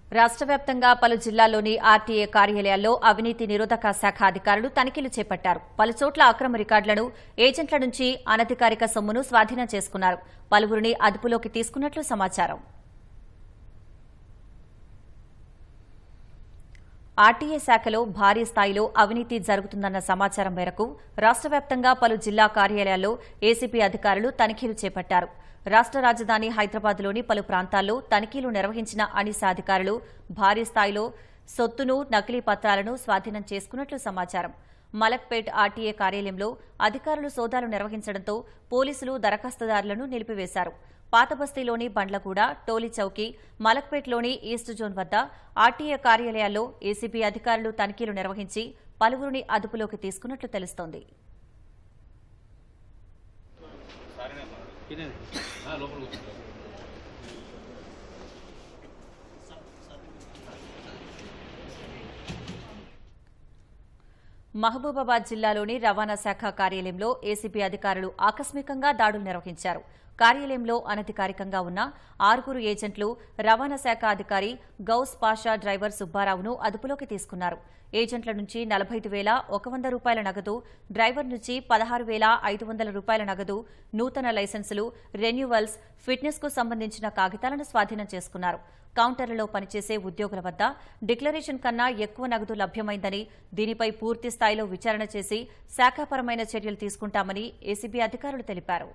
రాష్ట్ర వ్యాప్తంగా పలు జిల్లాల్లోని ఆర్టీఏ కార్యాలయాల్లో అవినీతి నిరోధక శాఖ అధికారులు తనిఖీలు చేపట్టారు. పలుచోట్ల అక్రమ రికార్డులను, ఏజెంట్ల నుంచి అనధికారిక సొమ్మును స్వాధీనం చేసుకున్నారు. పలువురిని అదుపులోకి తీసుకున్నట్లు సమాచారం. ఆర్టీఏ శాఖలో భారీ స్థాయిలో అవినీతి జరుగుతుందన్న సమాచారం మేరకు రాష్ట్ర వ్యాప్తంగా పలు జిల్లా కార్యాలయాల్లో ఏసీపీ అధికారులు తనిఖీలు చేపట్టారు. రాష్ట్ర రాజధాని హైదరాబాద్లోని పలు ప్రాంతాల్లో తనిఖీలు నిర్వహించిన అనిసా అధికారులు భారీ స్థాయిలో సొత్తును, నకిలీ పత్రాలను స్వాధీనం చేసుకున్నట్లు సమాచారం. మలక్పేట్ ఆర్టీఏ కార్యాలయంలో అధికారులు సోదాలు నిర్వహించడంతో పోలీసులు దరఖాస్తుదారులను నిలిపివేశారు. పాతబస్తీలోని బండ్లగూడ, టోలీ చౌకీ, మలక్పేట్లోని ఈస్ట్ జోన్ వద్ద ఆర్టీఏ కార్యాలయాల్లో ఏసీబీ అధికారులు తనిఖీలు నిర్వహించి పలువురిని అదుపులోకి తీసుకున్నట్లు తెలుస్తోంది. మహబూబాబాద్ జిల్లాలోని రవాణా శాఖ కార్యాలయంలో ఏసీబీ అధికారులు ఆకస్మికంగా దాడులు నిర్వహించారు. కార్యాలయంలో అనధికారికంగా ఉన్న 6 ఏజెంట్లు, రవాణా శాఖ అధికారి గౌస్ పాషా, డ్రైవర్ సుబ్బారావును అదుపులోకి తీసుకున్నారు. ఏజెంట్ల నుంచి 45,100 రూపాయల నగదు, డ్రైవర్ నుంచి 16,500 రూపాయల నగదు, నూతన లైసెన్సులు, రెన్యువల్స్, ఫిట్నెస్ కు సంబంధించిన కాగితాలను స్వాధీనం చేసుకున్నారు. కౌంటర్లలో పనిచేసే ఉద్యోగుల వద్ద డిక్లరేషన్ కన్నా ఎక్కువ నగదు లభ్యమైందని, దీనిపై పూర్తి స్థాయిలో విచారణ చేసి శాఖాపరమైన చర్యలు తీసుకుంటామని ఏసీబీ అధికారులు తెలిపారు.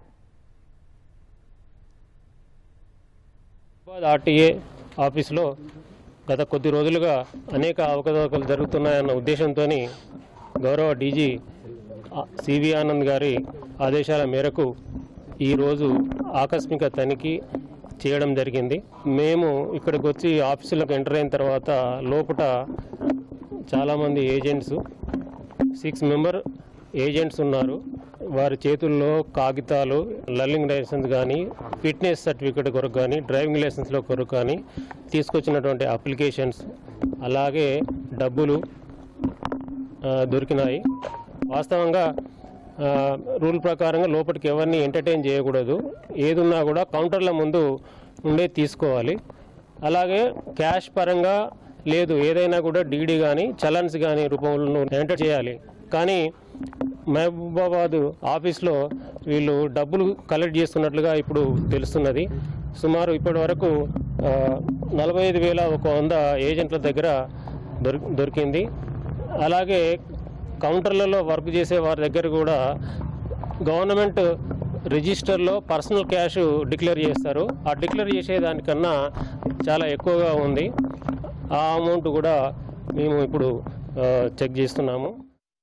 ఆర్టీఏ ఆఫీసులో గత కొద్ది రోజులుగా అనేక అవకతవకలు జరుగుతున్నాయన్న ఉద్దేశంతో గౌరవ డీజీ సివి ఆనంద్ గారి ఆదేశాల మేరకు ఈరోజు ఆకస్మిక తనిఖీ చేయడం జరిగింది. మేము ఇక్కడికి వచ్చి ఆఫీసులకు ఎంటర్ అయిన తర్వాత లోపల చాలామంది ఏజెంట్స్ 6 మెంబర్ ఏజెంట్స్ ఉన్నారు. వారి చేతుల్లో కాగితాలు, లర్నింగ్ లైసెన్స్ కానీ, ఫిట్నెస్ సర్టిఫికేట్ కొరకు కానీ, డ్రైవింగ్ లైసెన్స్లో కొరకు కానీ తీసుకొచ్చినటువంటి అప్లికేషన్స్, అలాగే డబ్బులు దొరికినాయి. వాస్తవంగా రూల్ ప్రకారంగా లోపలికి ఎవరిని ఎంటర్టైన్ చేయకూడదు. ఏదున్నా కూడా కౌంటర్ల ముందు ఉండే తీసుకోవాలి. అలాగే క్యాష్ పరంగా లేదు, ఏదైనా కూడా డీడీ కానీ, చలన్స్ కానీ రూపంలో ఎంటర్ చేయాలి. కానీ మహబూబాబాద్ ఆఫీస్లో వీళ్ళు డబ్బులు కలెక్ట్ చేస్తున్నట్లుగా ఇప్పుడు తెలుస్తున్నది. సుమారు ఇప్పటి వరకు 45,100 ఏజెంట్ల దగ్గర దొరికింది. అలాగే కౌంటర్లలో వర్క్ చేసే వారి దగ్గర కూడా గవర్నమెంట్ రిజిస్టర్లో పర్సనల్ క్యాష్ డిక్లేర్ చేస్తారు. ఆ డిక్లేర్ చేసేదానికన్నా చాలా ఎక్కువగా ఉంది. ఆ అమౌంట్ కూడా మేము ఇప్పుడు చెక్ చేస్తున్నాము.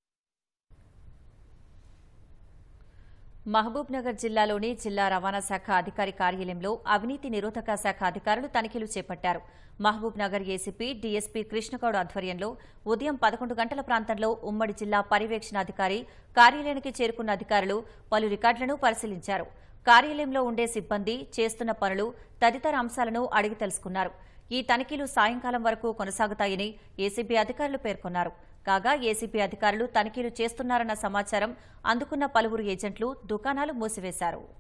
మహబూబ్ నగర్ జిల్లాలోని జిల్లా రవాణా శాఖ అధికారి కార్యాలయంలో అవినీతి నిరోధక శాఖ అధికారులు తనిఖీలు చేపట్టారు. మహబూబ్ నగర్ ఏసీపీ డీఎస్పీ కృష్ణగౌడ్ ఆధ్వర్యంలో ఉదయం 11 గంటల ప్రాంతంలో ఉమ్మడి జిల్లా పర్యవేక్షణాధికారి కార్యాలయానికి చేరుకున్న అధికారులు పలు రికార్డులను పరిశీలించారు. కార్యాలయంలో ఉండే సిబ్బంది చేస్తున్న పనులు తదితర అంశాలను అడిగి తెలుసుకున్నారు. ఈ తనిఖీలు సాయంకాలం వరకు కొనసాగుతాయని ఏసీబీ అధికారులు పేర్కొన్నారు. కాగా ఏసీబీ అధికారులు తనిఖీలు చేస్తున్నారన్న సమాచారం అందుకున్న పలువురు ఏజెంట్లు దుకాణాలు మూసివేశారు.